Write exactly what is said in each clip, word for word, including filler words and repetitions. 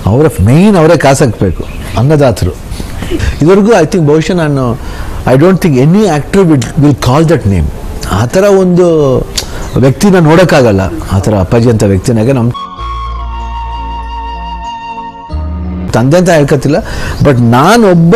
ಅವರ ಮೇಯ್ನ್ ಅವರೇ ಕಾಸು ಹಾಕಬೇಕು, ಅನ್ನದಾತರು. ಇದುವರೆಗೂ ಐ ಥಿಂಕ್ ಬಹುಶಃ ನಾನು I don't think any actor will will call that name. ಆ ಥರ ಒಂದು ವ್ಯಕ್ತಿನ ನೋಡೋಕ್ಕಾಗಲ್ಲ, ಆ ಥರ ಅಪ್ಪಾಜಿ ಅಂತ ವ್ಯಕ್ತಿನಾಗೆ. ನಮ್ಮ ತಂದೆ ಅಂತ ಹೇಳ್ಕೊತಿಲ್ಲ, ಬಟ್ ನಾನೊಬ್ಬ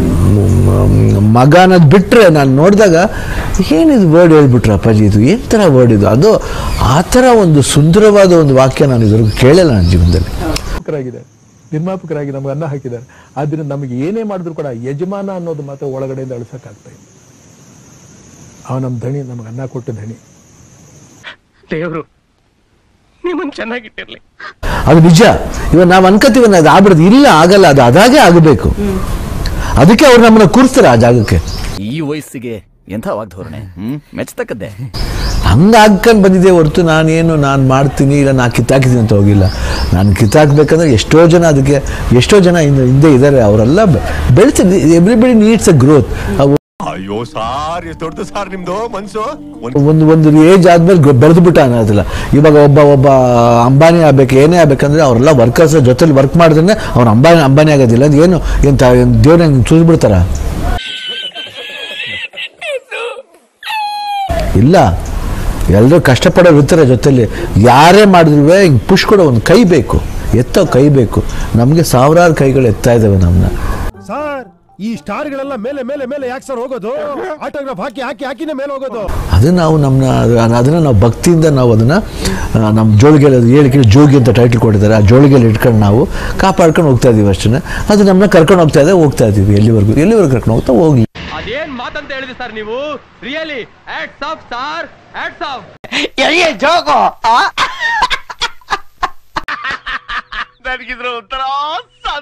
ಮಗ ಅನ್ನೋದು ಬಿಟ್ಟರೆ ನಾನು ನೋಡಿದಾಗ ಏನಿದು ವರ್ಡ್ ಹೇಳ್ಬಿಟ್ರೆ ಅಪ್ಪಾಜಿ, ಇದು ಏನು ಥರ ವರ್ಡ್ ಇದು, ಅದು ಆ ಥರ ಒಂದು ಸುಂದರವಾದ ಒಂದು ವಾಕ್ಯ ನಾನು ಇದುವರೆಗೂ ಕೇಳಲ್ಲ ನನ್ನ ಜೀವನದಲ್ಲಿ. ನಿರ್ಮಾಪಕರಾಗಿ ನಮ್ಗೆ ಅನ್ನ ಹಾಕಿದ್ದಾರೆ, ಆದ್ರಿಂದ ನಮಗೆ ಏನೇ ಮಾಡಿದ್ರು ಕೂಡ ಯಜಮಾನ ಅನ್ನೋದು ಮಾತ್ರ ಒಳಗಡೆಯಿಂದ ಅಳಿಸಕ್ಕಾಗ್ತಾ ಇದೆ. ಅವ ನಮ್ಮ ಧಣಿ, ನಮ್ಗೆ ಅನ್ನ ಕೊಟ್ಟ ಧಣಿ. ದೇವರು ನಿಮ್ಮನ್ನು ಚೆನ್ನಾಗಿಟ್ಟಿರ್ಲಿ. ಅದು ನಿಜ. ಇವಾಗ ನಾವು ಅನ್ಕೋತೀವಿ ಅದು ಆಗ್ಬಿಡೋದು, ಇಲ್ಲ ಆಗಲ್ಲ, ಅದು ಅದಾಗೆ ಆಗಬೇಕು. ಅದಕ್ಕೆ ಅವ್ರು ನಮ್ಮನ್ನ ಕೂರಿಸ್ತಾರೆ ಆ ಜಾಗಕ್ಕೆ. ಈ ವಯಸ್ಸಿಗೆ ಎಂಥ ವಾಗ್ಧೋರಣೆ, ಹ್ಮ್ ಮೆಚ್ಚತಕ್ಕದ್ದೇ. ಹಂಗಾಗ್ಕೊಂಡು ಬಂದಿದೆ ಹೊರತು ನಾನೇನು ನಾನು ಮಾಡ್ತೀನಿ ಇಲ್ಲ ನಾನು ಕಿತ್ತಾಕಿದ್ದೀನಿ ಅಂತ ಹೋಗಿಲ್ಲ. ನಾನು ಕಿತ್ತಾಕ್ಬೇಕಂದ್ರೆ ಎಷ್ಟೋ ಜನ ಅದಕ್ಕೆ ಎಷ್ಟೋ ಜನ ಹಿಂದೆ ಹಿಂದೆ ಇದ್ದಾರೆ, ಅವರೆಲ್ಲ ಬೆಳೆಸ್ತೀನಿ. Everybody needs a growth. ಅಯ್ಯೋ ಸಾರ್, ಎಷ್ಟು ದೊಡ್ಡದು ಸಾರ್ ನಿಮ್ದು ಮನ್ಸು. ಒಂದು ಒಂದು ಏಜ್ ಆದ್ಮೇಲೆ ಬೆಳೆದು ಬಿಟ್ಟ ಅನ್ನೋದಿಲ್ಲ. ಇವಾಗ ಒಬ್ಬ ಒಬ್ಬ ಅಂಬಾನಿ ಆಗ್ಬೇಕು, ಏನೇ ಆಗ್ಬೇಕಂದ್ರೆ ಅವರೆಲ್ಲ ವರ್ಕರ್ಸ್ ಜೊತೆಲಿ ವರ್ಕ್ ಮಾಡಿದ್ರೆ ಅವ್ನು ಅಂಬಾನಿ ಅಂಬಾನಿ ಆಗೋದಿಲ್ಲ. ಅದು ಏನು ಎಂತ ದೇವ್ರ ಹೆಂಗೆ ಚೂಸ್ಬಿಡ್ತಾರ? ಇಲ್ಲ, ಎಲ್ಲರೂ ಕಷ್ಟಪಡೋರು ಇರ್ತಾರೆ ಜೊತೆಲಿ. ಯಾರೇ ಮಾಡಿದ್ರು ಹಿಂಗೆ ಪುಷ್ ಕೊಡೋ ಒಂದು ಕೈ ಬೇಕು, ಎತ್ತೋ ಕೈ ಬೇಕು. ನಮಗೆ ಸಾವಿರಾರು ಕೈಗಳು ಎತ್ತಾ ಇದ್ದಾವೆ ನಮ್ಮನ್ನ. ಸರ್, ಈ ಸ್ಟಾರ್ಗಳೆಲ್ಲ ಮೇಲೆ ಮೇಲೆ ಮೇಲೆ ಯಾಕೆ ಸರ್ ಹೋಗೋದು? ಆಟೋಗ್ರಾಫ್ ಹಾಕಿ ಹಾಕಿ ಹಾಕಿನೇ ಮೇಲೆ ಹೋಗೋದು. ಅದು ನಾವು ನಮ್ಮನ್ನ ಅದನ್ನು ನಾವು ಭಕ್ತಿಯಿಂದ ನಾವು ಅದನ್ನು ನಮ್ಮ ಜೋಳಿಗೆಯಲ್ಲಿ ಹೇಳಿಕೆ ಜೋಗಿ ಅಂತ ಟೈಟಲ್ ಕೊಟ್ಟಿದ್ದಾರೆ. ಆ ಜೋಳಿಗೆಯಲ್ಲಿ ಇಟ್ಕೊಂಡು ನಾವು ಕಾಪಾಡ್ಕೊಂಡು ಹೋಗ್ತಾ ಇದೀವಿ ಅಷ್ಟೇ. ಅದು ನಮ್ಮನ್ನ ಕರ್ಕೊಂಡು ಹೋಗ್ತಾ ಇದೆ, ಹೋಗ್ತಾ ಇದ್ದೀವಿ ಎಲ್ಲಿವರೆಗೂ ಎಲ್ಲಿವರೆಗೂ ಕರ್ಕೊಂಡು ಹೋಗ್ತಾ ಹೋಗ್ಲಿ. ಅದೇನ್ ಮಾತಂತ ಹೇಳಿದ್ರಿ ಸರ್ ನೀವು? Really hats off sir, hats off. ನನಗಿದ್ರು ಒಂಥರ